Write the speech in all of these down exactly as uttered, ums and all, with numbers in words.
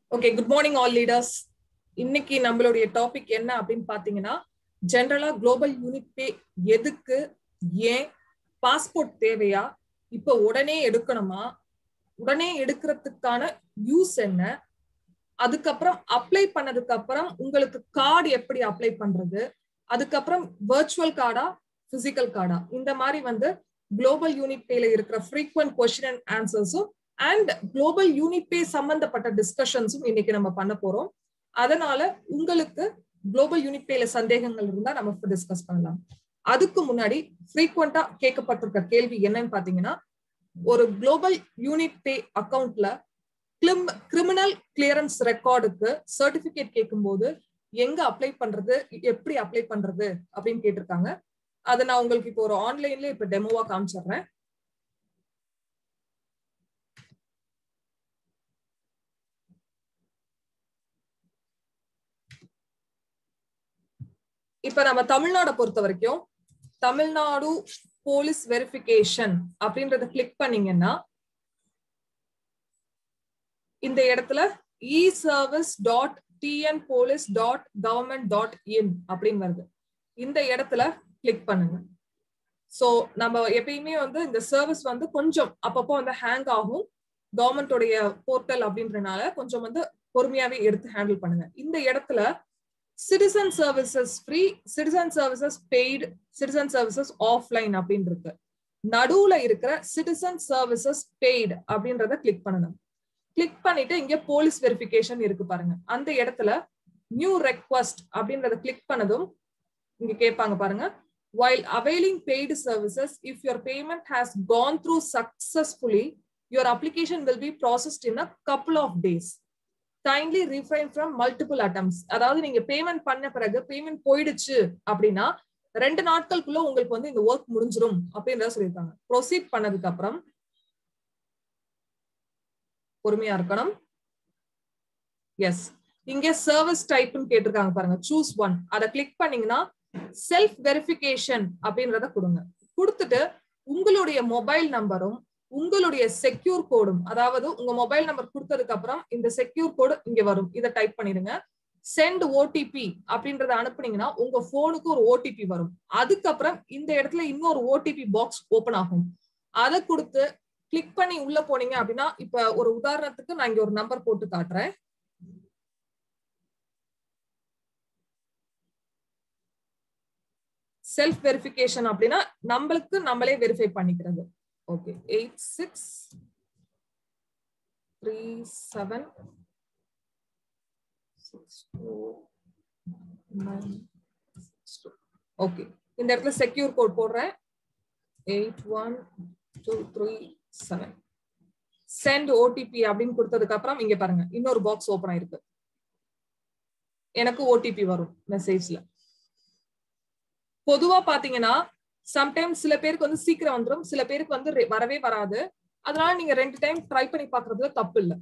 Okay, good morning all leaders. இன்னைக்கு நம்மளுடைய topic என்ன அப்படின்னு பாத்தீங்கன்னா ஜெனரலா குளோபல் யூனிட் பே எதுக்கு, ஏன், பாஸ்போர்ட் தேவையா, இப்ப உடனே எடுக்கணுமா, உடனே எடுக்கிறதுக்கான யூஸ் என்ன, அதுக்கப்புறம் அப்ளை பண்ணதுக்கு அப்புறம் உங்களுக்கு கார்டு எப்படி அப்ளை பண்றது, அதுக்கப்புறம் வர்ச்சுவல் கார்டா பிசிக்கல் கார்டா, இந்த மாதிரி வந்து குளோபல் யூனிட் பேல இருக்கிற ஃப்ரீக்வென்ட் கொஸ்டின் அண்ட் ஆன்சர்ஸும் அண்ட் குளோபல் யூனிட் பே சம்பந்தப்பட்ட டிஸ்கஷன்ஸும் இன்னைக்கு நம்ம பண்ண போறோம். அதனால உங்களுக்கு குளோபல் யூனிட் பேல சந்தேகங்கள் இருந்தா நம்ம டிஸ்கஸ் பண்ணலாம். அதுக்கு முன்னாடி ஃப்ரீக்வெண்டா கேட்கப்பட்டிருக்க கேள்வி என்னன்னு பாத்தீங்கன்னா, ஒரு குளோபல் யூனிட் பே அக்கவுண்ட்ல கிரிமினல் கிளியரன்ஸ் ரெக்கார்டுக்கு சர்டிபிகேட் கேட்கும் போது எங்க அப்ளை பண்றது, எப்படி அப்ளை பண்றது அப்படின்னு கேட்டிருக்காங்க. அதை நான் உங்களுக்கு இப்போ ஒரு ஆன்லைன்ல இப்ப டெமோவா காமிச்சிடுறேன். இப்ப நம்ம தமிழ்நாடை பொறுத்த வரைக்கும் தமிழ்நாடு போலீஸ் வெரிஃபிகேஷன் அப்படின்றத கிளிக் பண்ணீங்கன்னா இந்த இடத்துல e service dot TN police dot government dot in அப்படின்னு வருது. இந்த இடத்துல கிளிக் பண்ணுங்க. சோ நம்ம எப்பயுமே வந்து இந்த சர்வீஸ் வந்து கொஞ்சம் அப்பப்போ வந்து ஹேங் ஆகும். கவர்மெண்டோடைய போர்ட்டல் அப்படின்றனால கொஞ்சம் வந்து பொறுமையாவே எடுத்து ஹேண்டில் பண்ணுங்க. இந்த இடத்துல citizen services free, citizen services paid, citizen services offline அப்படின்னு இருக்கு. நடுவுல இருக்கிற சிட்டிசன் சர்வீசஸ் பெய்டு அப்படின்றத கிளிக் பண்ணணும். கிளிக் பண்ணிட்டு இங்க போலீஸ் வெரிஃபிகேஷன் இருக்கு பாருங்க. அந்த இடத்துல நியூ ரெக்வெஸ்ட் அப்படின்றத கிளிக் பண்ணதும் இங்க கேட்பாங்க பாருங்க. While availing paid services, if your payment has gone through successfully, your application will be processed in a couple of days. Kindly refrain from multiple attempts. அதாவது நீங்க பேமெண்ட் பண்ண பிறகு பேமெண்ட் போயிடுச்சு அப்படின்னா ரெண்டு நாட்களுக்குள்ள உங்களுக்கு வந்து இந்த ஒர்க் முடிஞ்சிரும் அப்படின்றத சொல்லியிருக்காங்க. ப்ரொசீட் பண்ணதுக்கு அப்புறம் பொறுமையா இருக்கணும். எஸ், இங்க சர்வீஸ் டைப்னு கேட்டிருக்காங்க பாருங்க. Choose one. அதை கிளிக் பண்ணீங்கன்னா செல்ஃப் வெரிஃபிகேஷன் அப்படின்றத கொடுங்க. கொடுத்துட்டு உங்களுடைய மொபைல் நம்பரும் உங்களுடைய செக்யூர் கோடும், அதாவது உங்க மொபைல் நம்பர் கொடுத்ததுக்கு அப்புறம் இந்த செக்யூர் கோடு இங்க வரும். இதை டைப் பண்ணிடுங்க. சென்ட் ஓடிபி அப்படின்றத அனுப்புனீங்கன்னா உங்க போனுக்கு ஒரு ஓடிபி வரும். அதுக்கப்புறம் இந்த இடத்துல இன்னொரு ஓடிபி பாக்ஸ் ஓபன் ஆகும். அதை கொடுத்து கிளிக் பண்ணி உள்ள போனீங்க அப்படின்னா, இப்ப ஒரு உதாரணத்துக்கு நான் இங்க ஒரு நம்பர் போட்டு காட்டுறேன். செல்ஃப் வெரிஃபிகேஷன் அப்படின்னா நம்மளுக்கு நம்மளே வெரிஃபை பண்ணிக்கிறது. Okay, eight six three seven six four nine six two. Okay, இந்த இடத்துல செக்யூர் கோட் போடுறேன். Eight one two three seven. Send OTP அப்படின்னு கொடுத்ததுக்கு அப்புறம் இங்க பாருங்க இன்னொரு பாக்ஸ் ஓபன் ஆயிருக்கு. எனக்கு ஓடிபி வரும் மெசேஜ்ல. பொதுவா பாத்தீங்கன்னா சம்டைம்ஸ் சில பேருக்கு வந்து சீக்கிரம் வந்துடும், சில பேருக்கு வந்து வரவே வராது. அதனால நீங்க ரெண்டு டைம் ட்ரை பண்ணி பாக்குறதுல தப்பு இல்லை.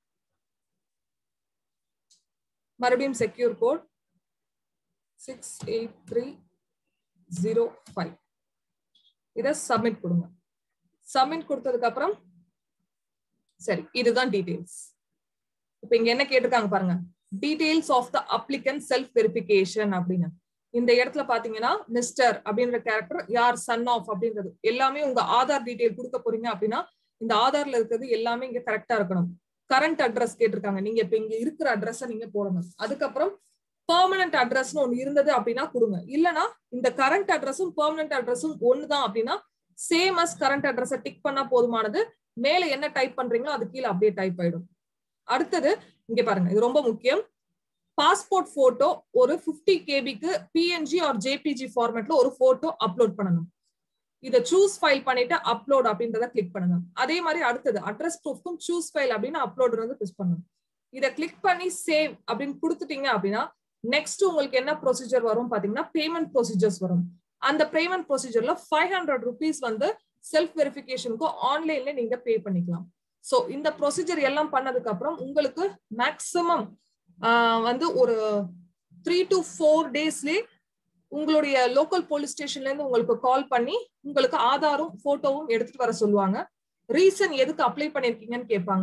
மறுபடியும் secure code six eight three zero five. இத சப்மிட் கொடுங்க. சப்மிட் கொடுத்ததுக்கு அப்புறம் சரி, இதுதான் டீடைல்ஸ். இப்ப இங்க என்ன கேட்டிருக்காங்க பாருங்க. Details of the applicant self verification அப்படின்னு இந்த இடத்துல பாத்தீங்கன்னா மிஸ்டர் அப்படின்ற கேரக்டர், யார் சன் ஆஃப் அப்படின்றது எல்லாமே உங்க ஆதார் டீடைல் கொடுக்க போறீங்க அப்படின்னா இந்த ஆதார்ல இருக்கிறது எல்லாமே இங்க கரெக்டா இருக்கணும். கரண்ட் அட்ரஸ் கேட்டிருக்காங்க, நீங்க இப்ப இங்க இருக்கிற அட்ரஸ நீங்க போடணும். அதுக்கப்புறம் பெர்மனன்ட் அட்ரஸ்னு ஒண்ணு இருந்தது அப்படின்னா கொடுங்க. இல்லனா இந்த கரண்ட் அட்ரஸும் பெர்மனன்ட் அட்ரஸும் ஒண்ணுதான் அப்படின்னா சேம் அஸ் கரண்ட் அட்ரஸ டிக் பண்ணா போதுமானது. மேல என்ன டைப் பண்றீங்களோ அது கீழே அப்படியே டைப் ஆயிடும். அடுத்தது இங்க பாருங்க, இது ரொம்ப முக்கியம். பாஸ்போர்ட் போட்டோ ஒரு பிப்டி கேபிக்கு பிஎன்ஜி ஆர் ஜேபிஜி ஃபார்மேட்ல ஒரு போட்டோ அப்லோட் பண்ணணும். இதை சூஸ் ஃபைல் பண்ணிட்டு அப்லோட் அப்படின்றத கிளிக் பண்ணுங்க. அதே மாதிரி அடுத்தது அட்ரஸ் ப்ரூஃப்க்கும் சூஸ் ஃபைல் அப்படின்னு அப்லோட் வந்து கிளிக் பண்ணணும். இதை கிளிக் பண்ணி சேவ் அப்படின்னு கொடுத்துட்டீங்க அப்படின்னா நெக்ஸ்ட் உங்களுக்கு என்ன ப்ரொசீஜர் வரும் பாத்தீங்கன்னா பேமெண்ட் ப்ரொசீஜர்ஸ் வரும். அந்த பேமெண்ட் ப்ரொசீஜர்ல ஃபைவ் ஹண்ட்ரட் ருபீஸ் வந்து செல்ஃப் வெரிஃபிகேஷனுக்கு ஆன்லைன்ல நீங்க பே பண்ணிக்கலாம். சோ இந்த ப்ரொசீஜர் எல்லாம் பண்ணதுக்கு அப்புறம் உங்களுக்கு மேக்சிமம் வந்து ஒரு த்ரீ டு ஃபோர் டேஸ்லயே உங்களுடைய லோக்கல் போலீஸ் ஸ்டேஷன்ல இருந்து உங்களுக்கு கால் பண்ணி உங்களுக்கு ஆதாரும் போட்டோவும் எடுத்துட்டு வர சொல்லுவாங்க. ரீசன் எதுக்கு அப்ளை பண்ணிருக்கீங்கன்னு கேட்பாங்க.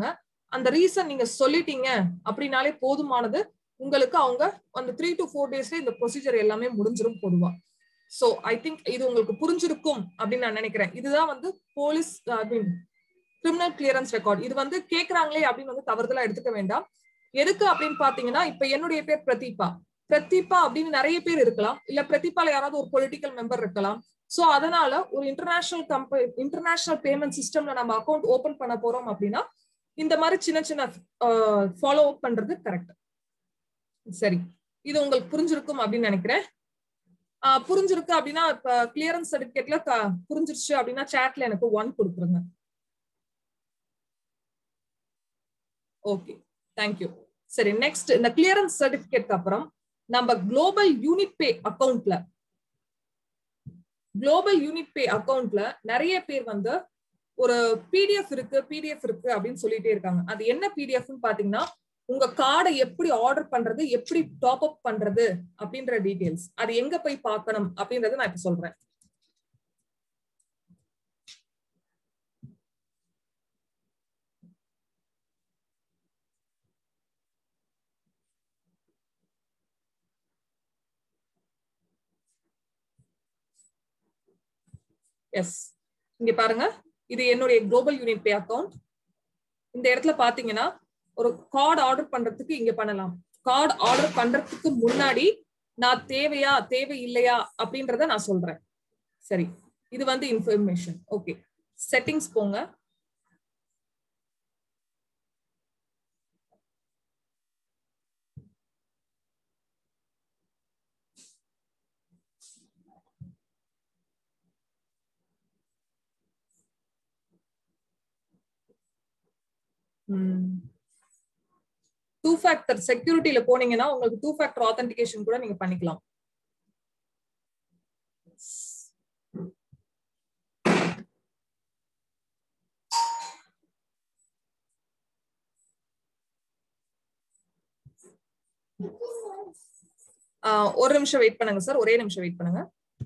அந்த ரீசன் நீங்க சொல்லிட்டீங்க அப்படின்னாலே போதுமானது. உங்களுக்கு அவங்க அந்த த்ரீ டு ஃபோர் டேஸ்ல இந்த ப்ரொசீஜர் எல்லாமே முடிஞ்சிரும் பொதுவா. சோ ஐ திங்க் இது உங்களுக்கு புரிஞ்சிருக்கும் அப்படின்னு நான் நினைக்கிறேன். இதுதான் வந்து போலீஸ் கிரிமினல் கிளியரன்ஸ் ரெக்கார்ட். இது வந்து கேக்குறாங்களே அப்படின்னு வந்து தவறுதலா எடுத்துக்க வேண்டாம். எதுக்கு அப்படின்னு பாத்தீங்கன்னா, இப்ப என்னுடைய பேர் பிரதீபா. பிரதீபா அப்படின்னு நிறைய பேர் இருக்கலாம், இல்ல பிரதீபால யாராவது ஒரு பொலிட்டிக்கல் மெம்பர் இருக்கலாம். சோ அதனால ஒரு இன்டர்நேஷனல் கம்பெனி இன்டர்நேஷனல் பேமெண்ட் சிஸ்டம்ல நம்ம அக்கௌண்ட் ஓபன் பண்ண போறோம் அப்படின்னா இந்த மாதிரி சின்ன சின்ன ஃபாலோ அப் பண்றது கரெக்ட். சரி, இது உங்களுக்கு புரிஞ்சிருக்கும் அப்படின்னு நினைக்கிறேன். ஆஹ் புரிஞ்சிருக்கு அப்படின்னா இப்ப கிளியரன்ஸ் சர்டிபிகேட்ல புரிஞ்சிருச்சு அப்படின்னா சாட்ல எனக்கு ஒன் கொடுத்துருங்க. Okay, thank you. சரி, நெக்ஸ்ட் இந்த கிளியரன்ஸ் சர்டிபிகேட் அப்புறம் நம்ம குளோபல் யூனிட் பே அக்கௌண்ட்ல குளோபல் யூனிட் பே அக்கௌண்ட்ல நிறைய பேர் வந்து ஒரு பிடிஎஃப் இருக்கு பிடிஎஃப் இருக்கு அப்படின்னு சொல்லிட்டே இருக்காங்க. அது என்ன பிடிஎஃப்னு பாத்தீங்கன்னா, உங்க கார்டை எப்படி ஆர்டர் பண்றது, எப்படி டாப் அப் பண்றது அப்படின்ற டீடைல்ஸ். அது எங்க போய் பார்க்கணும் அப்படின்றத நான் இப்ப சொல்றேன். எஸ், இங்க பாருங்க, இது என்னுடைய குளோபல் யூனிட் பே அக்கவுண்ட். இந்த இடத்துல பாத்தீங்கன்னா ஒரு கார்டு ஆர்டர் பண்றதுக்கு இங்க பண்ணலாம். கார்டு ஆர்டர் பண்றதுக்கு முன்னாடி நான் தேவையா தேவை இல்லையா அப்படின்றத நான் சொல்றேன். சரி, இது வந்து இன்ஃபர்மேஷன். ஓகே, செட்டிங்ஸ் போங்க. டூ ஃபேக்டர் செக்யூரிட்டில போனீங்கன்னா உங்களுக்கு டூ ஃபேக்டர் ஆத்தென்டிகேஷன் கூட நீங்க பண்ணிக்கலாம். ஒரு நிமிஷம் வெயிட் பண்ணுங்க சார், ஒரே நிமிஷம் வெயிட் பண்ணுங்க.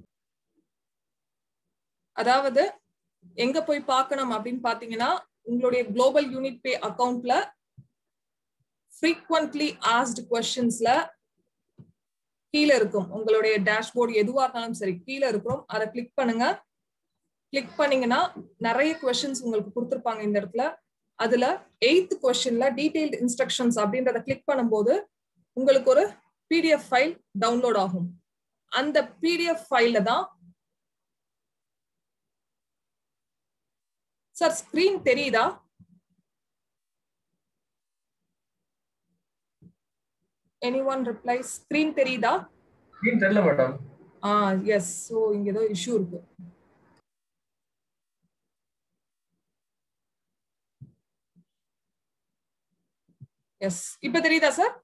அதாவது எங்க போய் பார்க்கணும் அப்படின்னு பாத்தீங்கன்னா, உங்களுடைய குளோபல் யூனிட் பே அக்கவுண்ட்ல frequently asked questions-ல கீழ இருக்கும். உங்களுடைய டேஷ்போர்ட் எதுவா இருந்தாலும் சரி கீழ இருக்கும். அதை கிளிக் பண்ணுங்க. கிளிக் பண்ணீங்கன்னா நிறைய questions உங்களுக்கு கொடுத்திருப்பாங்க இந்த இடத்துல. அதுல எய்த் கொஸ்டின்ல டீடைல்டு இன்ஸ்ட்ரக்ஷன்ஸ் அப்படின்றத கிளிக் பண்ணும்போது உங்களுக்கு ஒரு பிடிஎஃப் ஃபைல் டவுன்லோட் ஆகும். அந்த பிடிஎஃப் ஃபைல்ல தான் சார் ஸ்கிரீன் தெரியுதா? anyone replies screen தெரியுதா? screen தெரியல மேடம். ஆ எஸ், சோ இங்க ஏதோ இஷ்யூ இருக்கு. எஸ், இப்போ தெரியுதா சார்?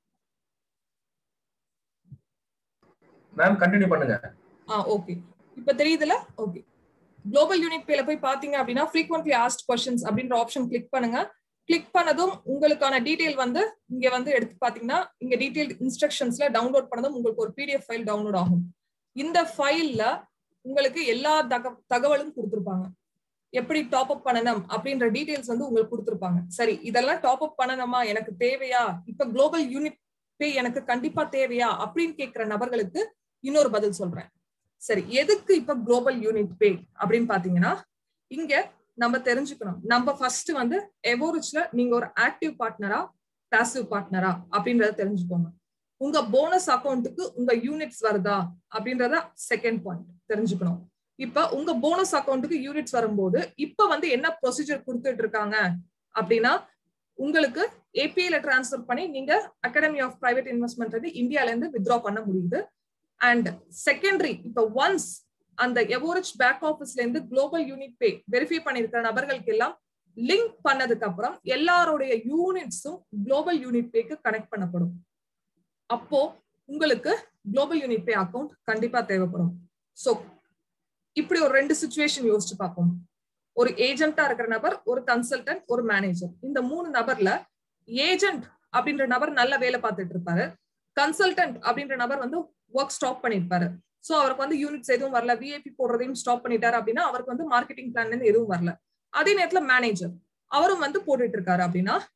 மேம் கண்டினியூ பண்ணுங்க. ஆ ஓகே, இப்போ தெரியுதுல? ஓகே, குளோபல் யூனிட் பேல போய் பாத்தீங்க அப்படின்னா frequently asked questions அப்படின்ற ஆப்ஷன் கிளிக் பண்ணுங்க. கிளிக் பண்ணதும் உங்களுக்கான டீடைல் வந்து இங்க வந்து எடுத்து பாத்தீங்கன்னா இங்க டீடைல் இன்ஸ்ட்ரக்ஷன்ஸ்ல டவுன்லோட் பண்ணதும் உங்களுக்கு ஒரு பிடிஎஃப் ஃபைல் டவுன்லோட் ஆகும். இந்த ஃபைல்ல உங்களுக்கு எல்லா தகவலும் கொடுத்திருப்பாங்க. எப்படி டாப் அப் பண்ணணும் அப்படின்ற டீடைல்ஸ் வந்து உங்களுக்கு கொடுத்திருப்பாங்க. சரி, இதெல்லாம் டாப் அப் பண்ணணுமா, எனக்கு தேவையா, இப்ப குளோபல் யூனிட் பே எனக்கு கண்டிப்பா தேவையா அப்படின்னு கேட்கிற நபர்களுக்கு இன்னொரு பதில் சொல்றேன். சரி, எதுக்கு இப்ப குளோபல் யூனிட் பே அப்படின்னு பாத்தீங்கன்னா, இங்க நம்ம தெரிஞ்சுக்கணும். நம்ம ஃபர்ஸ்ட் வந்து எவோரிச்ல நீங்க ஒரு ஆக்டிவ் பார்ட்னரா பாசிவ் பார்ட்னரா அப்படின்றத தெரிஞ்சுக்கோங்க. உங்க போனஸ் அக்கௌண்ட்டுக்கு உங்க யூனிட்ஸ் வருதா அப்படின்றத செகண்ட் பாயிண்ட் தெரிஞ்சுக்கணும். இப்ப உங்க போனஸ் அக்கௌண்ட்டுக்கு யூனிட்ஸ் வரும்போது இப்ப வந்து என்ன ப்ரொசீஜர் கொடுத்துட்டு இருக்காங்க அப்படின்னா, உங்களுக்கு ஏபிஐல டிரான்ஸ்ஃபர் பண்ணி நீங்க அகாடமி ஆஃப் பிரைவேட் இன்வெஸ்ட்மெண்ட் வந்து இந்தியால இருந்து வித்ட்ரா பண்ண முடியுது. அண்ட் செகண்டரி, இப்ப ஒன்ஸ் அந்த எவோரிச் பேக் ஆபீஸ்ல இருந்து குளோபல் யூனிட் பே வெரிஃபை பண்ணிருக்கிற நபர்களுக்கு எல்லாம் லிங்க் பண்ணதுக்கு அப்புறம் எல்லாருடைய யூனிட்ஸும் குளோபல் யூனிட் பேக்கு கனெக்ட் பண்ணப்படும். அப்போ உங்களுக்கு குளோபல் யூனிட் பே அக்கௌண்ட் கண்டிப்பா தேவைப்படும். சோ இப்படி ஒரு ரெண்டு சிச்சுவேஷன் யோசிச்சு பார்ப்போம். ஒரு ஏஜென்ட்டா இருக்கிற நபர், ஒரு கன்சல்டன்ட், ஒரு மேனேஜர். இந்த மூணு நபர்ல ஏஜென்ட் அப்படின்ற நபர் நல்ல வேலை பார்த்துட்டு இருப்பாரு. கன்சல்டன்ட் அப்படின்ற நபர் வந்து ஒர்க் ஸ்டாப் பண்ணிருப்பாரு. சோ அவருக்கு வந்து யூனிட்ஸ் எதுவும் வரல, விஐபி போடுறதையும் ஸ்டாப் பண்ணிட்டாரு அப்படின்னா அவருக்கு வந்து மார்க்கெட்டிங் பிளான்ல இருந்து எதுவும் வரல. அதே நேரத்துல மேனேஜர் அவரும் வந்து போட்டுட்டு இருக்காரு அப்படின்னா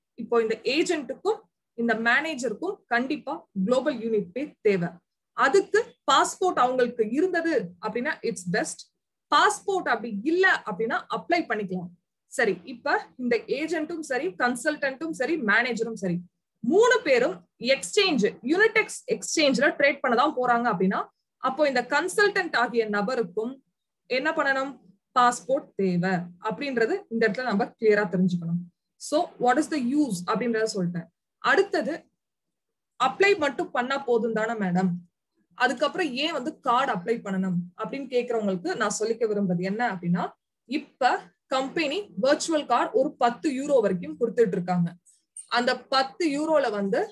இப்போ இந்த ஏஜென்ட்டுக்கும் இந்த மேனேஜருக்கும் கண்டிப்பா குளோபல் யூனிட் பே தேவை. அதுக்கு பாஸ்போர்ட் அவங்களுக்கு இருந்தது அப்படின்னா இட்ஸ் பெஸ்ட். பாஸ்போர்ட் அப்படி இல்ல அப்படின்னா அப்ளை பண்ணிக்கலாம். சரி, இப்ப இந்த ஏஜென்ட்டும் சரி, கன்சல்டன்ட்டும் சரி, மேனேஜரும் சரி, மூணு பேரும் எக்ஸ்சேஞ்ச் யூனிடெக்ஸ் எக்ஸ்சேஞ்ச்ல ட்ரேட் பண்ணதான் போறாங்க அப்படின்னா அப்போ இந்த கன்சல்டன்ட் ஆகிய நபருக்கும் என்ன பண்ணணும்? பாஸ்போர்ட் தேவை அப்படின்றது இந்த இடத்துல நம்ம கிளியரா தெரிஞ்சுக்கணும். So what is the use அப்படின்றத சொல்லிட்டேன். அடுத்தது அப்ளை மட்டும் பண்ணா போதும் தானே மேடம், அதுக்கப்புறம் ஏன் வந்து கார்டு அப்ளை பண்ணணும் அப்படின்னு கேட்கறவங்களுக்கு நான் சொல்லிக்க விரும்புறது என்ன அப்படின்னா, இப்ப கம்பெனி வர்ச்சுவல் கார்டு ஒரு பத்து யூரோ வரைக்கும் கொடுத்துட்டு இருக்காங்க. அந்த பத்து யூரோல வந்து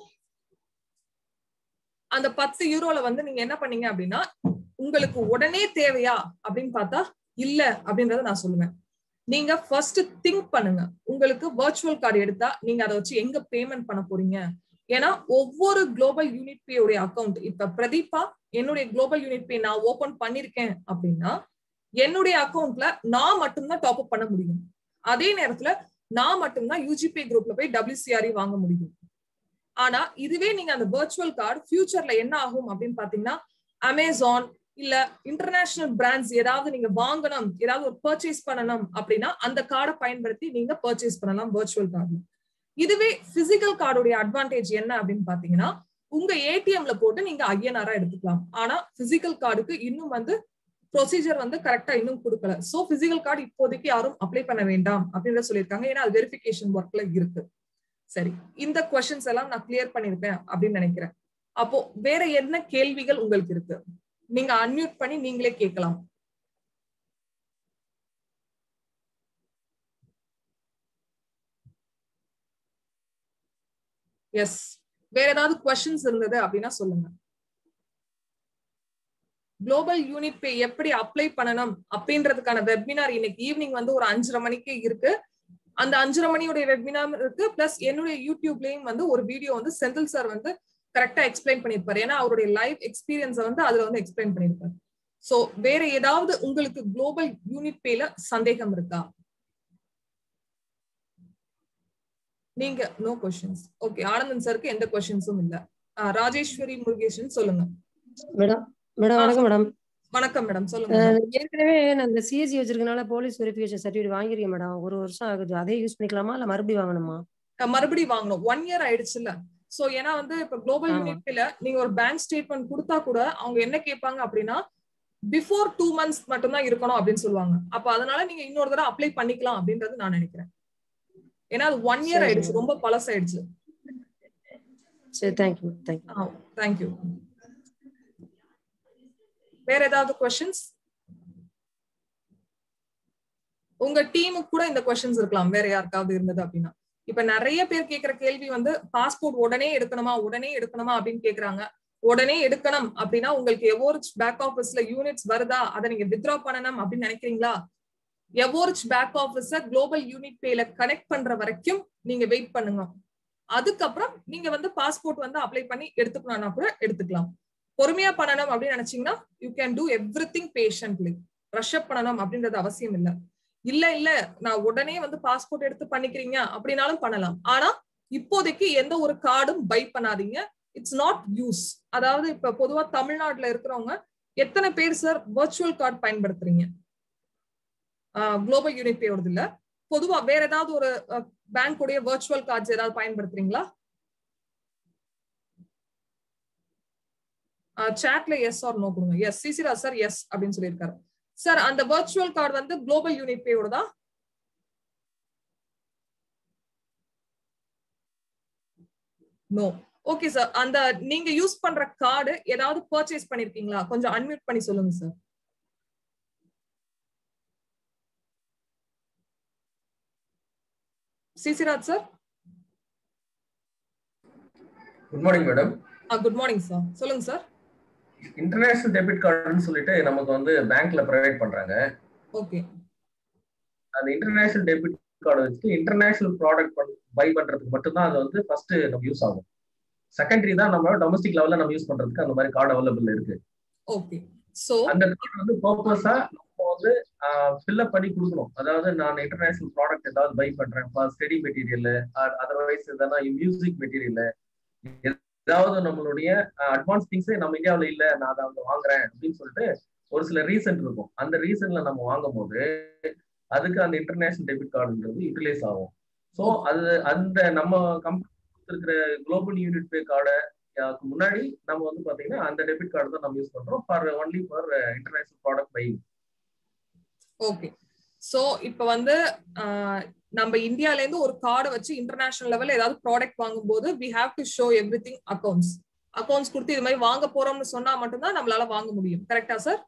அந்த பத்து யூரோல வந்து நீங்க என்ன பண்ணீங்க அப்படின்னா உங்களுக்கு உடனே தேவையா அப்படின்னு பார்த்தா இல்ல அப்படின்றத நான் சொல்லுவேன். நீங்க ஃபர்ஸ்ட் திங்க் பண்ணுங்க, உங்களுக்கு வர்ச்சுவல் கார்டு எடுத்தா நீங்க அதை வச்சு எங்க பேமெண்ட் பண்ண போறீங்க. ஏன்னா ஒவ்வொரு குளோபல் யூனிட் பே உடைய அக்கௌண்ட், இப்ப பிரதீபா என்னுடைய குளோபல் யூனிட் பே நான் ஓபன் பண்ணிருக்கேன் அப்படின்னா என்னுடைய அக்கௌண்ட்ல நான் மட்டும்தான் டாப் அப் பண்ண முடியும். அதே நேரத்துல நான் மட்டும்தான் யூஜிபே குரூப்ல போய் டபிள்யூசிஆர்இ வாங்க முடியும். ஆனா இதுவே நீங்க அந்த வர்ச்சுவல் கார்டு ஃபியூச்சர்ல என்ன ஆகும் அப்படின்னு பாத்தீங்கன்னா, அமேசான் இல்ல இன்டர்நேஷனல் பிராண்ட்ஸ் ஏதாவது நீங்க வாங்கணும், ஏதாவது ஒரு பர்ச்சேஸ் பண்ணணும் அப்படின்னா அந்த கார்டை பயன்படுத்தி நீங்க பர்ச்சேஸ் பண்ணலாம் வர்ச்சுவல் கார்டுல. இதுவே பிசிக்கல் கார்டுடைய அட்வான்டேஜ் என்ன அப்படின்னு பாத்தீங்கன்னா, உங்க ஏடிஎம்ல போட்டு நீங்க ஐஎன்ஆரா எடுத்துக்கலாம். ஆனா பிசிக்கல் கார்டுக்கு இன்னும் வந்து ப்ரொசீஜர் வந்து கரெக்டா இன்னும் கொடுக்கல. சோ பிசிக்கல் கார்டு இப்போதைக்கு யாரும் அப்ளை பண்ண வேண்டாம் அப்படின்றத சொல்லியிருக்காங்க. ஏன்னா அது வெரிஃபிகேஷன் ஒர்க்ல இருக்கு. சரி, இந்த கொஸ்டின்ஸ் எல்லாம் நான் கிளியர் பண்ணிருப்பேன் அப்படின்னு நினைக்கிறேன். அப்போ வேற என்ன கேள்விகள் உங்களுக்கு இருக்கு? நீங்க அன்மியூட் பண்ணி நீங்களே கேட்கலாம். எஸ், வேற ஏதாவது கொஸ்டின்ஸ் இருந்தது அப்படின்னா சொல்லுங்க. குளோபல் யூனிட் பே எப்படி அப்ளை பண்ணணும் அப்படின்றதுக்கான வெபினார் இன்னைக்கு ஈவினிங் வந்து ஒரு அஞ்சரை மணிக்கு இருக்கு. அந்த அஞ்சரை மணியுடைய வெபினார் இருக்கு. பிளஸ் என்னுடைய யூடியூப்லயும் வந்து ஒரு வீடியோ வந்து செந்தில் சார் வந்து கரெக்டா எக்ஸ்பிளைன் பண்ணிருப்பாரு. ஏன்னா அவருடைய லைவ் எக்ஸ்பீரியன்ஸை வந்து அதுல வந்து எக்ஸ்பிளைன் பண்ணிருப்பாரு. சோ வேற ஏதாவது உங்களுக்கு குளோபல் யூனிட் பேல சந்தேகம் இருக்கா? நீங்க நோ கொஸ்டின்ஸ். ஓகே, ஆனந்தன் சாருக்கு எந்த கொஸ்டின்ஸும் இல்ல. ராஜேஸ்வரி முருகேசன் சொல்லுங்க. மேடம் மேடம் வணக்கம் மேடம். வணக்கம் மேடம், சொல்லுங்க. ஏற்கனவே நான் இந்த சிஎஸ்சி வச்சிருக்கனால போலீஸ் வெரிஃபிகேஷன் சர்டிஃபிகேட் வாங்கிருக்கேன் மேடம். ஒரு வருஷம் ஆகுது. அதே யூஸ் பண்ணிக்கலாமா இல்ல மறுபடியும் வாங்கணுமா? மறுபடியும் வாங்கணும். One year ஆயிடுச்சுல்ல. சோ ஏன்னா வந்து இப்ப குளோபல் யூனிட் பேல நீங்க ஒரு பேங்க் ஸ்டேட்மெண்ட் கொடுத்தா கூட அவங்க என்ன கேட்பாங்க அப்படின்னா பிஃபோர் டூ மந்த்ஸ் மட்டும் தான் இருக்கணும் அப்படின்னு சொல்லுவாங்க. அப்ப அதனால நீங்க இன்னொரு தடவை அப்ளை பண்ணிக்கலாம் அப்படின்றது நான் நினைக்கிறேன். ஏன்னா அது ஒன் இயர் ஆயிடுச்சு, ரொம்ப பழசாயிடுச்சு. சரி, தேங்க்யூ தேங்க்யூ தேங்க்யூ. வேற ஏதாவது கொஸ்டின்ஸ்? உங்க டீமுக்கு கூட இந்த கொஸ்டின்ஸ் இருக்கலாம், வேற யாருக்காவது இருந்தது அப்படின்னா. இப்ப நிறைய பேர் கேட்கிற கேள்வி வந்து பாஸ்போர்ட் உடனே எடுக்கணுமா உடனே எடுக்கணுமா அப்படின்னு கேக்குறாங்க. உடனே எடுக்கணும் அப்படின்னா உங்களுக்கு எவோரிச் பேக் ஆபீஸ்ல யூனிட்ஸ் வருதா, அதை நீங்க வித்ரா பண்ணணும் அப்படின்னு நினைக்கிறீங்களா? எவோரிச் பேக் ஆபீஸ குளோபல் யூனிட் பேல கனெக்ட் பண்ற வரைக்கும் நீங்க வெயிட் பண்ணுங்க. அதுக்கப்புறம் நீங்க வந்து பாஸ்போர்ட் வந்து அப்ளை பண்ணி எடுத்துக்கணும்னா கூட எடுத்துக்கலாம். பொறுமையா பண்ணணும் அப்படின்னு நினைச்சீங்கன்னா you can do everything patiently. Rush up பண்ணணும் அப்படின்றது அவசியம் இல்லை. இல்ல இல்ல நான் உடனே வந்து பாஸ்போர்ட் எடுத்து பண்ணிக்கிறீங்க அப்படின்னாலும் பண்ணலாம். ஆனா இப்போதைக்கு எந்த ஒரு கார்டும் பை பண்ணாதீங்க. It's not use. அதாவது இப்ப பொதுவா தமிழ்நாட்டுல இருக்கிறவங்க எத்தனை பேர் சார் வர்ச்சுவல் கார்டு பயன்படுத்துறீங்க? குளோபல் யூனிட் பே வருது இல்ல, பொதுவா வேற ஏதாவது ஒரு பேங்க் உடைய வர்ச்சுவல் கார்ட்ஸ் ஏதாவது பயன்படுத்துறீங்களா? சாட்ல எஸ் ஆர் நோ கொடுங்க. எஸ், சிசிரா சார் எஸ் அப்படின்னு சொல்லியிருக்காரு. சார் அந்த வர்ச்சுவல் கார்டு வந்து குளோபல் யூனிட் பேயோட தான்? நோ. ஓகே சார், அந்த நீங்க யூஸ் பண்ற கார்டு ஏதாவது பர்ச்சேஸ் பண்ணிருக்கீங்களா? கொஞ்சம் அன்மியூட் பண்ணி சொல்லுங்க sir. Sisiraj sir. Good morning madam. Good morning sir, சொல்லுங்க சார். இன்டர்நேஷனல் டெபிட் கார்டுன்னு சொல்லிட்டு நமக்கு வந்து பேங்க்ல ப்ரொவைட் பண்றாங்க. ஓகே. அந்த இன்டர்நேஷனல் டெபிட் கார்டு வச்சு இன்டர்நேஷனல் ப்ராடக்ட் பை பண்றதுக்கு மட்டும் தான் அது வந்து ஃபர்ஸ்ட் நம்ம யூஸ் ஆகும். செகண்டரி தான் நம்ம டொமஸ்டிக் லெவல்ல நம்ம யூஸ் பண்றதுக்கு அந்த மாதிரி கார்டு அவைலபிள் இருக்கு. ஓகே. சோ அந்த கார்டு வந்து பர்பஸா நம்ம வந்து ஃபில்அப் பண்ணி கொடுக்கணும். அதாவது நான் இன்டர்நேஷனல் ப்ராடக்ட் ஏதாவது பை பண்றேன், ஸ்டடி மெட்டீரியல், அதர்வைஸ் எதனா மியூசிக் மெட்டீரியல், ஏதாவது நம்மளுடைய அட்வான்ஸ் திங்ஸே நம்ம இந்தியாவில் இல்லை, நான் அதை அவங்க வாங்குறேன் அப்படின்னு சொல்லிட்டு ஒரு சில ரீசன் இருக்கும். அந்த ரீசன்ல நம்ம வாங்கும் போது அதுக்கு அந்த இன்டர்நேஷனல் டெபிட் கார்டுன்றது யூட்டிலைஸ் ஆகும். ஸோ அது அந்த நம்ம கம்பெனி இருக்கிற குளோபல் யூனிட் பே கார்டை முன்னாடி நம்ம வந்து பாத்தீங்கன்னா அந்த டெபிட் கார்டு தான் நம்ம யூஸ் பண்றோம் for only for international product buying. Okay, so இப்போ வந்து நம்ம இந்தியால இருந்து ஒரு கார்டு வச்சு இன்டர்நேஷனல் லெவல்ல ஏதாவது ப்ராடக்ட் வாங்கும்போது we have to show everything accounts accounts கொடுத்து இது மாதிரி வாங்க போறோம்னு சொன்னா மட்டும்தான் நம்மளால வாங்க முடியும். கரெக்டா சார்?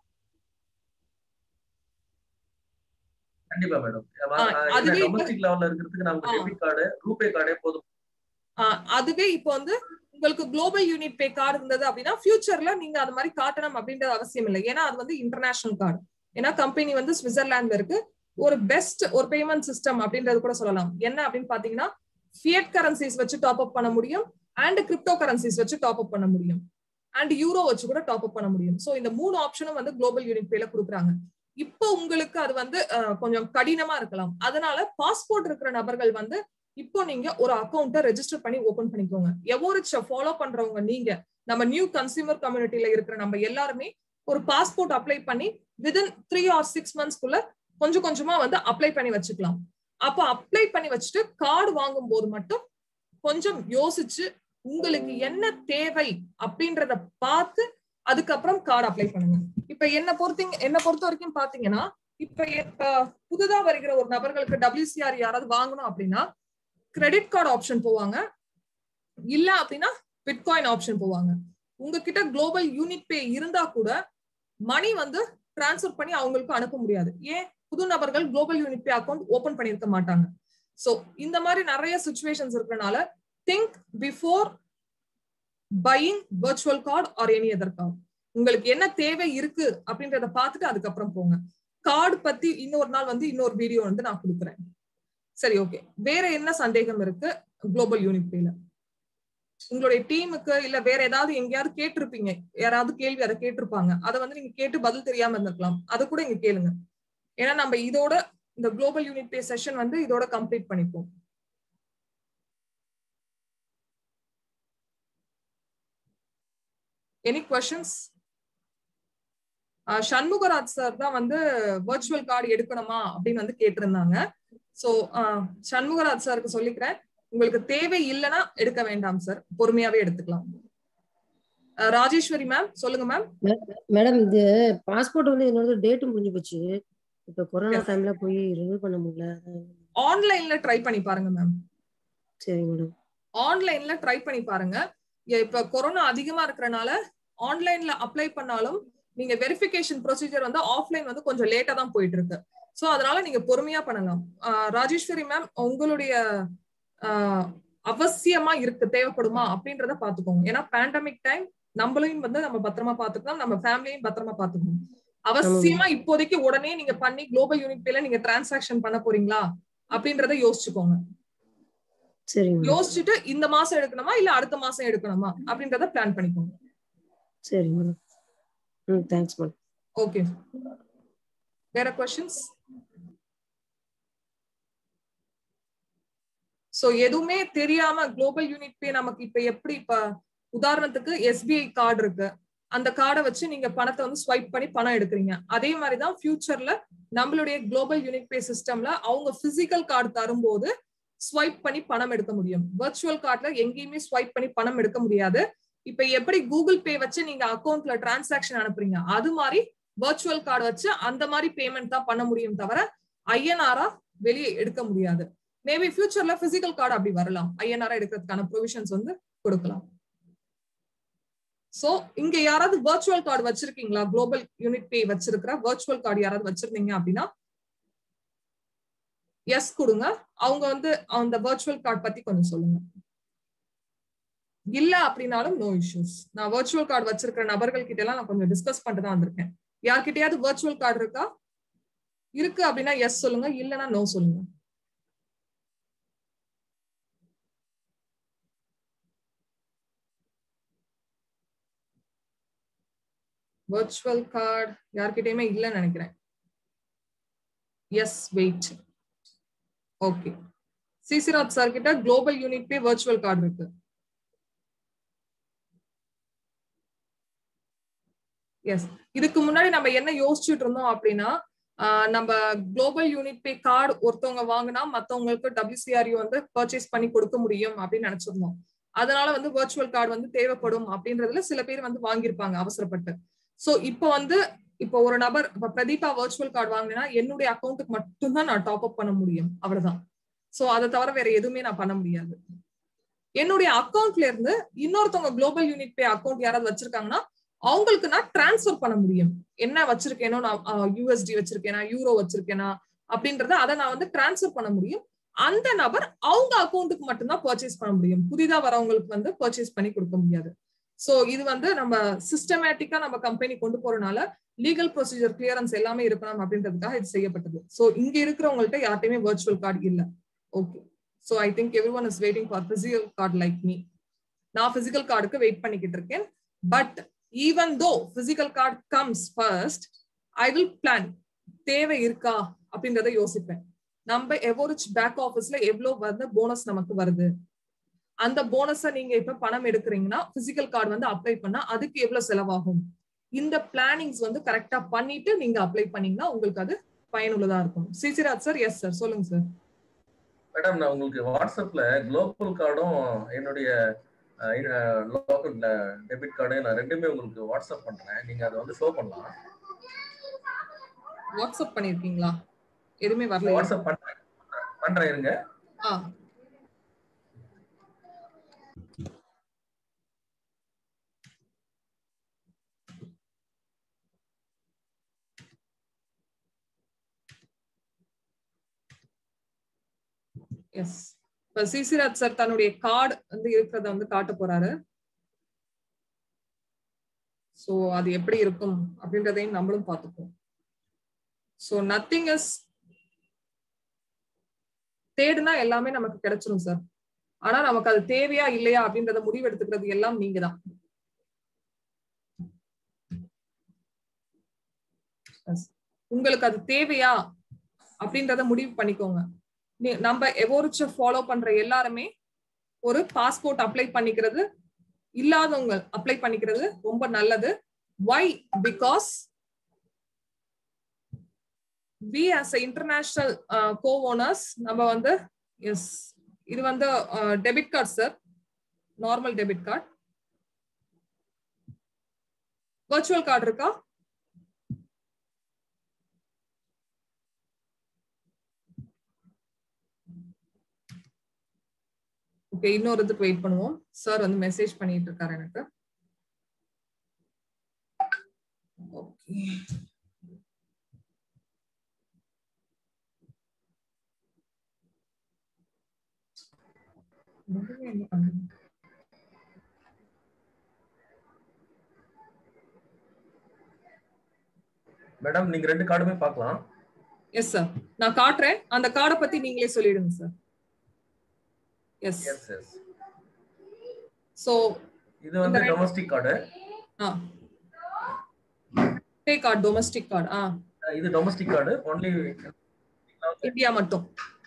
கண்டிப்பா மேடம். டொமஸ்டிக் லெவல்ல இருக்கிறதுக்கு நமக்கு டெபிட் கார்டு, ரூபே கார்டே போதும். அதுவே இப்போ வந்து உங்களுக்கு குளோபல் யூனிட் பே கார்டு இருந்தது அப்படின்னா ஃபியூச்சர்ல நீங்க அது மாதிரி காட்டணும் அப்படின்றது அவசியம் இல்லை. ஏன்னா அது வந்து இன்டர்நேஷனல் கார்டு. ஏன்னா கம்பெனி வந்து சுவிட்சர்லாந்துல இருக்கு. ஒரு பெஸ்ட் ஒரு பேமெண்ட் சிஸ்டம் அப்படின்றது கூட சொல்லலாம். என்ன அப்படின்னு பாத்தீங்கன்னா ஃபியட் கரன்சிஸ் வச்சு டாப் அப் பண்ண முடியும், அண்ட் கிரிப்டோ கரன்சிஸ் வச்சு டாப் அப் பண்ண முடியும், அண்ட் யூரோ வச்சு கூட டாப் அப் பண்ண முடியும். சோ இந்த மூணு ஆப்ஷனும் வந்து குளோபல் யூனிட் பேல கொடுக்குறாங்க. இப்போ உங்களுக்கு அது வந்து கொஞ்சம் கடினமா இருக்கலாம். அதனால பாஸ்போர்ட் இருக்கிற நபர்கள் வந்து இப்போ நீங்க ஒரு அக்கௌண்ட்டை ரெஜிஸ்டர் பண்ணி ஓபன் பண்ணிக்கோங்க. எவோரிச்ச ஃபாலோ பண்றவங்க நீங்க, நம்ம நியூ கன்சியூமர் கம்யூனிட்டியில இருக்கிற நம்ம எல்லாருமே ஒரு பாஸ்போர்ட் அப்ளை பண்ணி வித்தின் த்ரீ ஆர் சிக்ஸ் மந்த்ஸ்க்குள்ள கொஞ்சம் கொஞ்சமா வந்து அப்ளை பண்ணி வச்சுக்கலாம். அப்போ அப்ளை பண்ணி வச்சுட்டு கார்டு வாங்கும் போது மட்டும் கொஞ்சம் யோசிச்சு உங்களுக்கு என்ன தேவை அப்படின்றத பார்த்து அதுக்கப்புறம் கார்டு அப்ளை பண்ணுங்க. இப்ப என்ன பொறுத்தீங்க என்ன பொறுத்த வரைக்கும் பாத்தீங்கன்னா இப்ப புதுதா வருகிற ஒரு நபர்களுக்கு டபிள்யூசிஆர் யாராவது வாங்கணும் அப்படின்னா கிரெடிட் கார்டு ஆப்ஷன் போவாங்க, இல்ல அப்படின்னா பிட்காயின் ஆப்ஷன் போவாங்க. உங்ககிட்ட குளோபல் யூனிட் பே இருந்தா கூட மணி வந்து டிரான்ஸ்ஃபர் பண்ணி அவங்களுக்கு அனுப்ப முடியாது. ஏன்? புது நபர்கள் global unit pay account open பண்ணிருக்க மாட்டாங்க. சோ இந்த மாதிரி நிறைய சிச்சுவேஷன்ஸ் இருக்கறனால think before buying virtual card or any other card. உங்களுக்கு என்ன தேவை இருக்கு அப்படின்றத பார்த்துட்டு அதுக்கப்புறம் போங்க. கார்டு பத்தி இன்னொரு நாள் வந்து இன்னொரு வீடியோ வந்து நான் கொடுக்குறேன். சரி, ஓகே. வேற என்ன சந்தேகம் இருக்கு குளோபல் யூனிட் பேல? உங்களுடைய டீமுக்கு இல்ல வேற ஏதாவது எங்கேயாவது கேட்டிருப்பீங்க, யாராவது கேள்வி அதை கேட்டிருப்பாங்க, அதை வந்து நீங்க கேட்டு பதில் தெரியாம இருந்திருக்கலாம். அதை கூட இங்க கேளுங்க. ஏன்னா நம்ம இதோட இந்த குளோபல் யூனிட் பே செஷன் வந்து இதோட கம்ப்ளீட் பண்ணிப்போம். Any questions? சண்முகராஜ் சார் தான் வந்து வர்ச்சுவல் கார்டு எடுக்கணுமா அப்படின்னு வந்து கேட்டிருந்தாங்க. சோ சண்முகராஜ் சாருக்கு சொல்லிக்கிறேன், உங்களுக்கு தேவை இல்லைன்னா எடுக்க வேண்டாம் சார், பொறுமையாவே எடுத்துக்கலாம். ராஜேஸ்வரி மேம் சொல்லுங்க மேம். மேடம் இது பாஸ்போர்ட் வந்து என்னோட டேட் முடிஞ்சு போச்சு. இப்ப கொரோனா டைம்ல போய் ரினியூ பண்ண முடியல. ஆன்லைன்ல ட்ரை பண்ணி பாருங்க மேம். சரி மேடம், ஆன்லைன்ல ட்ரை பண்ணி பாருங்க. இப்ப கொரோனா அதிகமா இருக்கறனால ஆன்லைன்ல அப்ளை பண்ணாலும் நீங்க வெரிஃபிகேஷன் ப்ரொசீஜர் வந்து ஆஃப்லைன் வந்து கொஞ்சம் லேட்டா தான் போயிட்டு இருக்கு. சோ அதனால நீங்க பொறுமையா பண்ணலாம். ராஜேஸ்வரி மேம், உங்களுடைய அவசியமா இருக்கு தேவைப்படுமா அப்படின்றத பாத்துக்கோங்க. ஏன்னா பேண்டமிக் டைம், நம்மளையும் வந்து நம்ம பத்திரமா பாத்துக்கலாம், நம்ம ஃபேமிலியும் பத்திரமா பாத்துக்கணும். அவசியமா இப்போதைக்கு உடனே நீங்க பண்ணி குளோபல் யூனிட் பேல நீங்க டிரான்சாக்சன் பண்ண போறீங்களா அப்படின்றத யோசிச்சுக்கோங்க. யோசிச்சுட்டு இந்த மாசம் எடுக்கணுமா இல்ல அடுத்த மாசம் எடுக்கணுமா அப்படின்றத பிளான் பண்ணிக்கோங்க. சரி மேடம். ம், தேங்க்ஸ் மேடம். ஓகே, வேற क्वेश्चंस? சோ எதுவுமே தெரியாம குளோபல் யூனிட் பே நமக்கு இப்ப எப்படி, இப்ப உதாரணத்துக்கு எஸ்பிஐ கார்டு இருக்கு, அந்த கார்டை வச்சு நீங்க பணத்தை வந்து ஸ்வைப் பண்ணி பணம் எடுக்கிறீங்க. அதே மாதிரிதான் ஃபியூச்சர்ல நம்மளுடைய குளோபல் யூனிட் பே சிஸ்டம்ல அவங்க பிசிக்கல் கார்டு தரும்போது ஸ்வைப் பண்ணி பணம் எடுக்க முடியும். வர்ச்சுவல் கார்டுல எங்கேயுமே ஸ்வைப் பண்ணி பணம் எடுக்க முடியாது. இப்ப எப்படி கூகுள் பே வச்சு நீங்க அக்கௌண்ட்ல டிரான்சாக்சன் அனுப்புறீங்க, அது மாதிரி வர்ச்சுவல் கார்டு வச்சு அந்த மாதிரி பேமெண்ட் தான் பண்ண முடியும், தவிர ஐஎன்ஆரா வெளியே எடுக்க முடியாது. மேபி ஃபியூச்சர்ல பிசிக்கல் கார்டு அப்படி வரலாம், ஐஎன்ஆரா எடுக்கிறதுக்கான ப்ரொவிஷன்ஸ் வந்து கொடுக்கலாம். சோ இங்க யாராவது வர்ச்சுவல் கார்டு வச்சிருக்கீங்களா? குளோபல் யூனிட் பே வச்சிருக்கிற வர்ச்சுவல் கார்டு யாராவது வச்சிருந்தீங்க அப்படின்னா எஸ் கொடுங்க. அவங்க வந்து அந்த வர்ச்சுவல் கார்டு பத்தி கொஞ்சம் சொல்லுங்க. இல்ல அப்படின்னாலும் நோ இஷ்யூஸ். நான் வர்ச்சுவல் கார்டு வச்சிருக்கிற நபர்கள் கிட்ட எல்லாம் நான் கொஞ்சம் டிஸ்கஸ் பண்ணிட்டு தான் வந்திருக்கேன். யார்கிட்டயாவது வர்ச்சுவல் கார்டு இருக்கா? இருக்கு அப்படின்னா எஸ் சொல்லுங்க, இல்லைன்னா நோ சொல்லுங்க. வர்ச்சுவல் கார்டு யார்கிட்டயுமே இல்லைன்னு நினைக்கிறேன். Yes wait. Okay, Sisiraj sir கிட்ட global unit pay virtual card இருக்கு. எஸ், இதுக்கு முன்னாடி நம்ம என்ன யோசிச்சுட்டு இருந்தோம் அப்படின்னா, நம்ம குளோபல் யூனிட் பே கார்டு ஒருத்தவங்க வாங்கினா மத்தவங்களுக்கு டபிள்யூசிஆர்யூ வந்து பர்ச்சேஸ் பண்ணி கொடுக்க முடியும் அப்படின்னு நினைச்சிருந்தோம். அதனால வந்து வர்ச்சுவல் கார்டு வந்து தேவைப்படும் அப்படின்றதுல சில பேர் வந்து வாங்கியிருப்பாங்க அவசரப்பட்டு. சோ இப்போ வந்து இப்போ ஒரு நபர் இப்ப பிரதீபா வர்ச்சுவல் கார்டு வாங்கினா என்னுடைய அக்கௌண்ட்டுக்கு மட்டும்தான் நான் டாப் அப் பண்ண முடியும், அவ்வளவுதான். சோ அதை தவிர வேற எதுவுமே நான் பண்ண முடியாது. என்னுடைய அக்கௌண்ட்ல இருந்து இன்னொருத்தவங்க குளோபல் யூனிட் பே அக்கௌண்ட் யாராவது வச்சிருக்காங்கன்னா அவங்களுக்கு நான் டிரான்ஸ்பர் பண்ண முடியும். என்ன வச்சிருக்கேனோ, நான் யூஎஸ்டி வச்சிருக்கேனா, யூரோ வச்சிருக்கேனா அப்படின்றத அதை நான் வந்து டிரான்ஸ்பர் பண்ண முடியும். அந்த நபர் அவங்க அக்கௌண்ட்டுக்கு மட்டும்தான் பர்ச்சேஸ் பண்ண முடியும். புதிதா வரவங்களுக்கு வந்து பர்ச்சேஸ் பண்ணி கொடுக்க முடியாது. சோ இது வந்து நம்ம சிஸ்டமேட்டிக்கா நம்ம கம்பெனி கொண்டு போறதுனால லீகல் ப்ரொசீஜர் கிளியரன்ஸ் எல்லாமே இருக்கணும் அப்படின்றதுக்காக இது செய்யப்பட்டது. சோ இங்க இருக்கிறவங்கள்ட்ட யார்ட்டையுமே வர்ச்சுவல் கார்டு இல்ல. Okay, so I think everyone is waiting for physical card like me. நான் பிசிக்கல் கார்டுக்கு வெயிட் பண்ணிக்கிட்டு இருக்கேன். But even though physical card comes first, I will plan தேவை இருக்கா அப்படின்றத யோசிப்பேன். நம்ம எவரிச் பேக் ஆபீஸ்ல எவ்வளவு வந்து போனஸ் நமக்கு வருது, அந்த போனஸை நீங்க இப்ப பணம் எடுக்கிறீங்கன்னா பிசிக்கல் கார்டு வந்து அப்ளை பண்ணா அதுக்கு எவ்வளவு செலவாகும், இந்த பிளானிங்ஸ் வந்து கரெக்டா பண்ணிட்டு நீங்க அப்ளை பண்ணீங்கன்னா உங்களுக்கு அது பயனுள்ளதா இருக்கும். சிசிராஜ் சார். எஸ் சார், சொல்லுங்க சார். மேடம், நான் உங்களுக்கு வாட்ஸ்அப்ல குளோபல் கார்டும் என்னுடைய லோக்கல் டெபிட் கார்டு நான் ரெண்டுமே உங்களுக்கு வாட்ஸ்அப் பண்றேன். நீங்க அதை வந்து ஷோ பண்ணலாம். வாட்ஸ்அப் பண்ணிருக்கீங்களா? எதுவுமே வரல. வாட்ஸ்அப் பண்றேன் பண்றேன் இருங்க. ஆ எஸ், இப்ப சிசிராஜ் சார் தன்னுடைய கார்டு வந்து இருக்கிறத வந்து காட்ட போறாரு. சோ அது எப்படி இருக்கும் அப்படின்றதையும் நம்மளும் பார்த்துப்போம். சோ நத்திங் இஸ், தேடுனா எல்லாமே நமக்கு கிடைச்சிரும் சார். ஆனா நமக்கு அது தேவையா இல்லையா அப்படின்றத முடிவு எடுத்துக்கிறது எல்லாம் நீங்க தான். உங்களுக்கு அது தேவையா அப்படின்றத முடிவு பண்ணிக்கோங்க. நம்ம எவரிச்ச ஃபாலோ பண்ற எல்லாருமே ஒரு பாஸ்போர்ட் அப்ளை பண்ணிக்கிறது, இல்லாதவங்க அப்ளை பண்ணிக்கிறது ரொம்ப நல்லது. Why? Because we as a international uh, co-owners நம்ம வந்து எஸ், இது வந்து debit card sir, normal debit card. Virtual card இருக்கா? ஓகே, இன்னொரு இதுக்கு வெயிட் பண்ணுவோம். சார் வந்து மெசேஜ் பண்ணிட்டு இருக்காரு எனக்கு. ஓகே, மேடம் நீங்க ரெண்டு கார்டுமே பார்க்கலாம். எஸ் சார், நான் காட்டுறேன். அந்த கார்டை பத்தி நீங்களே சொல்லிடுங்க sir. Yes yes yes. So இது வந்து டொமஸ்டிக் கார்டு. ஆ பே கார்டு, டொமஸ்டிக் கார்டு. ஆ இது டொமஸ்டிக் கார்டு, ஒன்லி இந்தியா மட்டும்.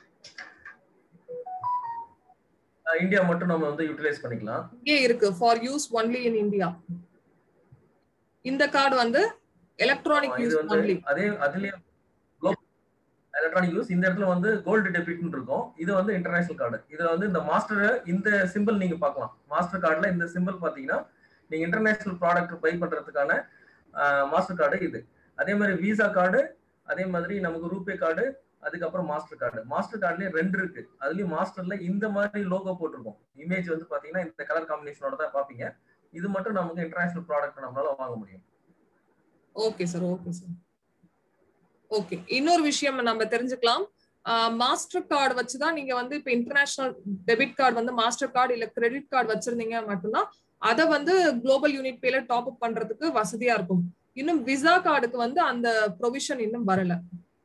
இந்தியா மட்டும் நம்ம வந்து யூட்டிலைஸ் பண்ணிக்கலாம். இங்கே இருக்கு for use only in India. இந்த கார்டு வந்து எலக்ட்ரானிக் யூஸ் ஒன்லி. அதே அதுலயே எலக்ட்ரானிக் யூஸ். இந்த இடத்துல வந்து கோல்டு டெபிட்னு இருக்கும். இது வந்து இன்டர்நேஷனல் கார்டு. இதுல வந்து இந்த மாஸ்டர், இந்த சிம்பிள் நீங்க பார்க்கலாம். மாஸ்டர் கார்டுல இந்த சிம்பிள் பாத்தீங்கன்னா நீங்க இன்டர்நேஷனல் ப்ராடக்ட் பை பண்றதுக்கான மாஸ்டர் கார்டு இது. அதே மாதிரி விசா கார்டு, அதே மாதிரி நமக்கு ரூபே கார்டு, அதுக்கப்புறம் மாஸ்டர் கார்டு. மாஸ்டர் கார்டுலயே ரெண்டு இருக்கு. அதுலயும் மாஸ்டர்ல இந்த மாதிரி லோகோ போட்டிருக்கும். இமேஜ் வந்து பாத்தீங்கன்னா இந்த கலர் காம்பினேஷனோட தான் பாப்பீங்க. இது மட்டும் நமக்கு இன்டர்நேஷனல் ப்ராடக்ட் நம்மளால வாங்க முடியும். Okay sir, okay sir. Okay, இன்னொரு விஷயம் நம்ம தெரிஞ்சுக்கலாம். மாஸ்டர் கார்டு வச்சுதான் நீங்க வந்து இப்ப இன்டர்நேஷனல் டெபிட் கார்டு வந்து மாஸ்டர் கார்டு இல்ல கிரெடிட் கார்டு வச்சிருந்தீங்க மட்டும்தான் அதை வந்து குளோபல் யூனிட் பேல டாப் அப் பண்றதுக்கு வசதியா இருக்கும். இன்னும் விசா கார்டுக்கு வந்து அந்த ப்ரொவிஷன் இன்னும் வரல.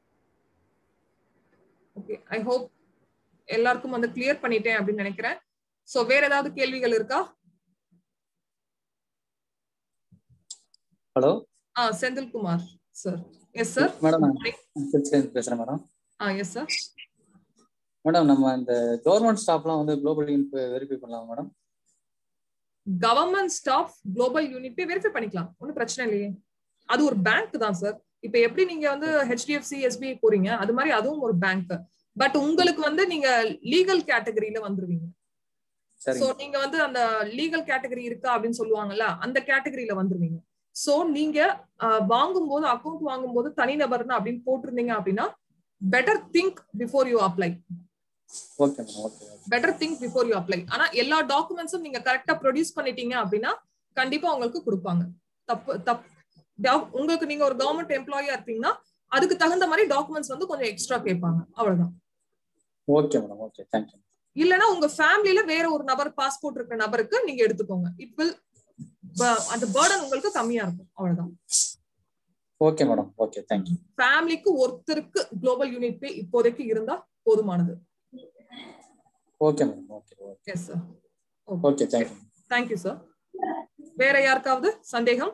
ஓகே, ஐ ஹோப் எல்லாருக்கும் வந்து கிளியர் பண்ணிட்டேன் அப்படின்னு நினைக்கிறேன். சோ வேற ஏதாவது கேள்விகள் இருக்கா? ஹலோ. ஆ Senthilkumar sir yes sir madam நான் பேசுறேன் மேடம். ஆ எஸ் சார். மேடம் நம்ம இந்த கவர்மெண்ட் ஸ்டாஃப்லாம் வந்து குளோபல் யூனிட் வெரிஃபை பண்ணலாம் madam? Government staff global unit pay verify பண்ணிக்கலாம், ஒன்றும் பிரச்சனை இல்லையே. அது ஒரு பேங்க் தான் சார். இப்ப எப்படி நீங்க வந்து ஹெச்டிஎஃப்சி எஸ்பிஐ போறீங்க அது மாதிரி அதுவும் ஒரு பேங்க். பட் உங்களுக்கு வந்து நீங்க லீகல் கேட்டகரியில வந்துருவீங்க. சோ நீங்க வந்து அந்த லீகல் கேட்டகரி இருக்கா அப்படின்னு சொல்லுவாங்கல்ல, அந்த கேட்டகரியில வந்துருவீங்க. சோ நீங்க வாங்கும் போது அக்கௌண்ட் வாங்கும் போது தனிநபர்னு அப்படின்னு போட்டிருந்தீங்க அப்படின்னா better think before you apply. Okay okay. Better think before you apply. ஆனா எல்லா டாக்குமெண்ட்ஸும் நீங்க கரெக்டா ப்ரொடியூஸ் பண்ணிட்டீங்க அப்படின்னா கண்டிப்பா உங்களுக்கு கொடுப்பாங்க. தப்பு தப்பு உங்களுக்கு நீங்க ஒரு கவர்மெண்ட் எம்ப்ளாயியா இருக்கீங்கன்னா அதுக்கு தகுந்த மாதிரி டாக்குமெண்ட்ஸ் வந்து கொஞ்சம் எக்ஸ்ட்ரா கேட்பாங்க, அவ்வளவுதான். Okay madam. Okay, thank you. இல்லனா உங்க ஃபேமிலில வேற ஒரு நபர் பாஸ்போர்ட் இருக்கிற நபருக்கு நீங்க எடுத்துக்கோங்க. இட் வில் அந்த பர்டன் உங்களுக்கு கம்மியா இருக்கும், அவ்வளவுதான். Okay madam. Okay, thank you. ஃபேமிலிக்கு ஒருத்தருக்கு குளோபல் யூனிட் பே இப்போதைக்கு இருந்தா போதுமானது. Okay madam. Okay okay sir. Okay, thank you. Thank you sir. வேற யாருக்காவது சந்தேகம்?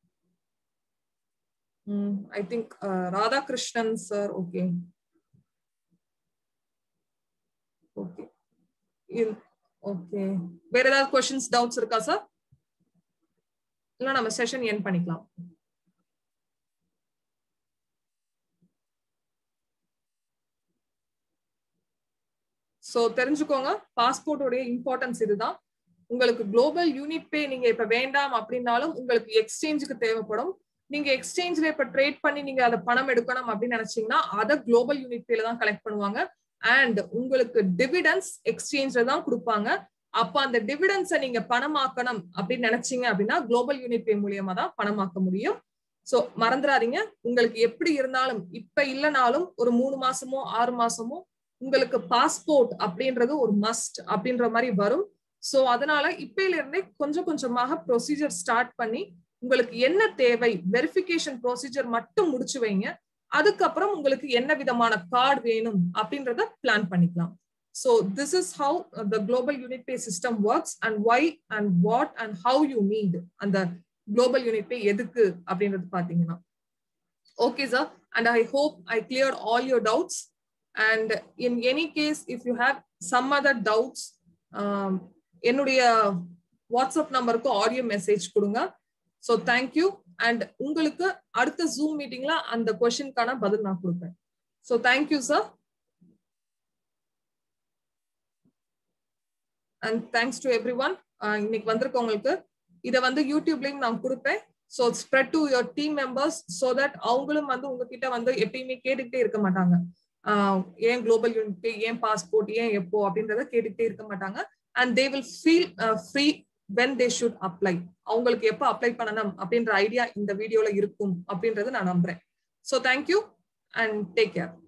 I think Radhakrishnan sir. Okay okay okay. வேற ஏதாவது क्वेश्चंस டவுட்ஸ் இருக்கா சார்? இல்ல நம்ம செஷன் எண்ட் பண்ணிக்கலாம். சோ தெரிஞ்சுக்கோங்க, பாஸ்போர்ட்டோட இம்பார்ட்டன்ஸ் இதுதான். உங்களுக்கு குளோபல் யூனிட் பே நீங்க இப்ப வேண்டாம் அப்படின்னாலும் உங்களுக்கு எக்ஸ்சேஞ்சுக்கு தேவைப்படும். நீங்க எக்ஸ்சேஞ்ச்ல இப்ப ட்ரேட் பண்ணி நீங்க அதை பணம் எடுக்கணும் அப்படின்னு நினைச்சீங்கன்னா அதை குளோபல் யூனிட் பேல தான் கலெக்ட் பண்ணுவாங்க. அண்ட் உங்களுக்கு டிவிடன்ஸ் எக்ஸ்சேஞ்ச்ல தான் கொடுப்பாங்க. அப்ப அந்த டிவிடன்ஸை நீங்க பணமாக்கணும் அப்படின்னு நினைச்சீங்க அப்படின்னா குளோபல் யூனிட் பே மூலியமா தான் பணமாக்க முடியும். சோ மறந்துடாதீங்க, உங்களுக்கு எப்படி இருந்தாலும் இப்ப இல்லைனாலும் ஒரு மூணு மாசமோ ஆறு மாசமோ உங்களுக்கு பாஸ்போர்ட் அப்படின்றது ஒரு மஸ்ட் அப்படின்ற மாதிரி வரும். சோ அதனால இப்பையில இருந்தே கொஞ்சம் கொஞ்சமாக ப்ரொசீஜர் ஸ்டார்ட் பண்ணி உங்களுக்கு என்ன தேவை வெரிஃபிகேஷன் ப்ரொசீஜர் மட்டும் முடிச்சு வைங்க. அதுக்கப்புறம் உங்களுக்கு என்ன விதமான கார்டு வேணும் அப்படின்றத பிளான் பண்ணிக்கலாம். So this is how the global unit pay system works and why and what and how you need அந்த global unit pay எதுக்கு அப்படின்றது பாத்தீங்கன்னா. Okay sir, and I hope I cleared all your doubts. And in any case if you have some other doubts um, என்னுடைய வாட்ஸ்அப் நம்பருக்கு audio message கொடுங்க. So thank you. And உங்களுக்கு அடுத்த Zoom மீட்டிங்ல அந்த क्वेश्चनக்கான பதில் நான் கொடுப்பேன். So thank you sir. And thanks to everyone. இன்னைக்கு வந்திருக்கவங்களுக்கு இத வந்து யூடியூப்லயும் நான் கொடுப்பேன். So spread to your team members so that அவங்களும் வந்து உங்ககிட்ட வந்து எப்பயுமே கேட்டுக்கிட்டே இருக்க மாட்டாங்க. ஏன் குளோபல் யூனிட் பே, ஏன் பாஸ்போர்ட், ஏன் எப்போ அப்படின்றத கேட்டுக்கிட்டே இருக்க மாட்டாங்க. And they will feel uh, free when they should apply. அவங்களுக்கு எப்ப அப்ளை பண்ணணும் அப்படின்ற ஐடியா இந்த வீடியோல இருக்கும் அப்படின்றது நான் நம்புறேன். So thank you and take care.